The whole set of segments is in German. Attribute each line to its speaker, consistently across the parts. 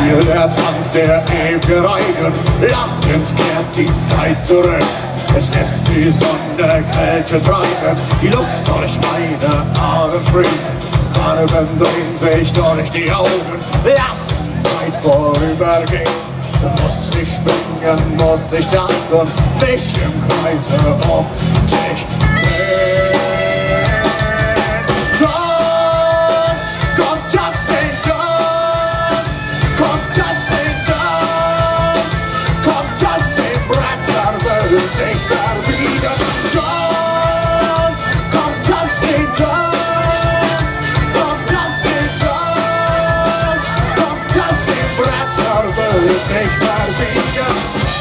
Speaker 1: Der Tanz der ewigen Reigen, lachend kehrt die Zeit zurück. Es lässt die Sonne Kälte treiben, die Lust durch meine Adern springt. Farben drehen sich durch die Augen, lassen Zeit vorübergehen. So muss ich springen, muss ich tanzen, mich im Kreise um dich drehen. Tanz, komm, tanz den Tanz, komm, tanz den Tanz, komm, tanz den Bretter, will sich verbiegen. Tanz, komm, tanz den Tanz, komm, tanz den Tanz, komm, tanz den Bretter, will sich verbiegen.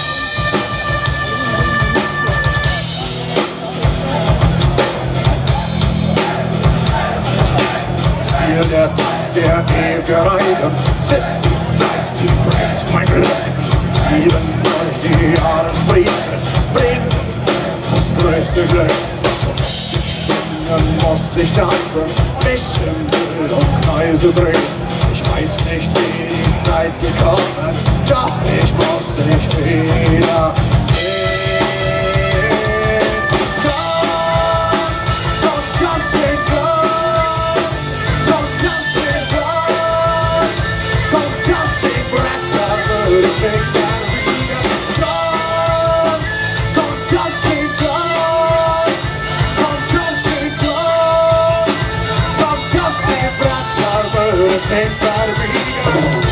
Speaker 1: Der Tanz der ewigen Reigen, es ist die Zeit, die bringt mein Glück. Lieben durch die Adern sprießen, bringt das größte Glück. Springen muss ich tanzen, mich im Bild und Kreise drehen. Ich weiß nicht, wie die Zeit gekommen, doch ich muss dich wieder sehen. Tanz, komm, tanz den Tanz, komm, tanz den Tanz, komm, tanz den Bretter, würde sich verbiegen. Tanz, komm, tanz den Tanz, komm, tanz den Tanz, komm, tanz den Bretter, würde sich verbiegen.